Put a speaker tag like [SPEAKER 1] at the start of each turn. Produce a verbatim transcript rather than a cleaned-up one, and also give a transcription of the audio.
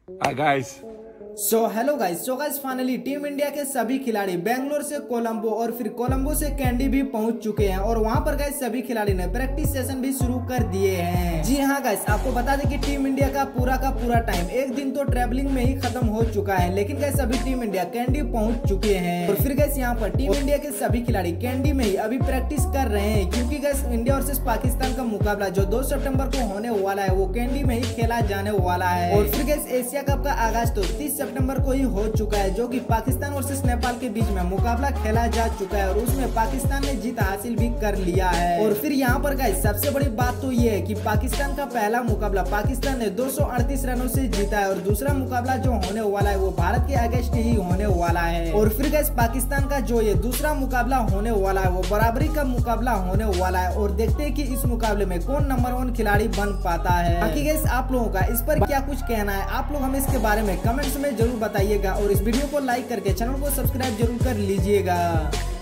[SPEAKER 1] Hi guys.
[SPEAKER 2] So hello guys so guys finally team India के सभी खिलाड़ी बेंगलोर से कोलंबो और फिर कोलंबो से कैंडी भी पहुंच चुके हैं और वहां पर गाइस सभी खिलाड़ी ने प्रैक्टिस सेशन भी शुरू कर दिए हैं। जी हाँ गाइस, आपको बता दें कि टीम इंडिया का पूरा का पूरा टाइम एक दिन तो ट्रेवलिंग में ही खत्म हो चुका है, लेकिन गाइस अभी टीम इंडिया कैंडी पहुंच चुके हैं और फिर गाइस यहाँ पर टीम इंडिया के सभी खिलाड़ी कैंडी में ही अभी प्रैक्टिस कर रहे हैं, क्योंकि गाइस इंडिया वर्सेस पाकिस्तान का मुकाबला जो दो सितंबर को होने वाला है वो कैंडी में ही खेला जाने वाला है। और फिर गाइस एशिया कप का आगाज तो तीस सितंबर को ही हो चुका है, जो कि पाकिस्तान वर्सेस नेपाल के बीच में मुकाबला खेला जा चुका है और उसमें पाकिस्तान ने जीत हासिल भी कर लिया है। और फिर यहाँ पर गाइस सबसे बड़ी बात तो ये है कि पाकिस्तान का पहला मुकाबला पाकिस्तान ने दो सौ अड़तीस रनों से जीता है और दूसरा मुकाबला जो होने वाला है वो भारत के अगेंस्ट ही होने वाला है। और फिर गाइस पाकिस्तान का जो ये दूसरा मुकाबला होने वाला है वो बराबरी का मुकाबला होने वाला है और देखते हैं कि इस मुकाबले में कौन नंबर वन खिलाड़ी बन पाता है। बाकी गाइस आप लोगों का इस पर क्या कुछ कहना है, आप लोग हमें इसके बारे में कमेंट्स में जरूर बताइएगा और इस वीडियो को लाइक करके चैनल को सब्सक्राइब जरूर कर लीजिएगा।